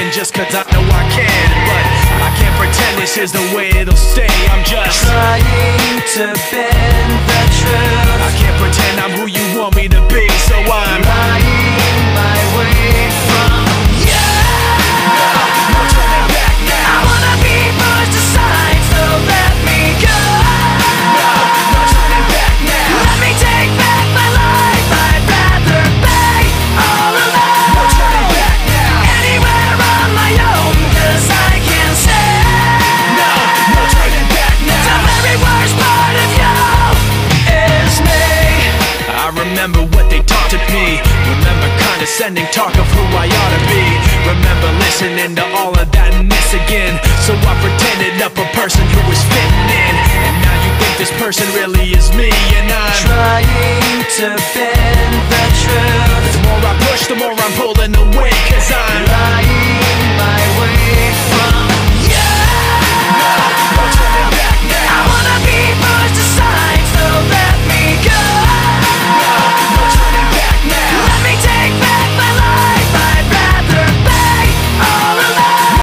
pretending just cause I know I can. But I can't pretend this is the way it'll stay. I'm just trying to bend the truth. I can't pretend I'm who you want me to be, so I'm lying my way from you. No turning back now. I wanna be pushed aside, so let me go. No turning back now. Let me take back my life. I'd rather be all alone. No turning back now. Anywhere on my own, cause I can say No turning back now. the very worst part of you is me. I remember what they taught to me. Remember condescending talk of who I ought to be. Remember listening to all of that mess again. So I pretended up a person who was fitting in. And now you think this person really is me. And I'm Trying to bend the truth. the more I push, the more I'm pulling away. Cause I'm Lying my way from